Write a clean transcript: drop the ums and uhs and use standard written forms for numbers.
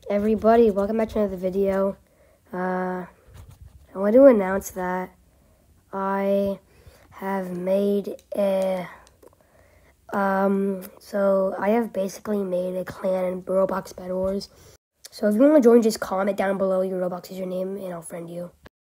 Everybody, welcome back to another video. I want to announce that I have made so I have basically made a clan in Roblox Bedwars. So if you want to join, just comment down below your Roblox username and I'll friend you.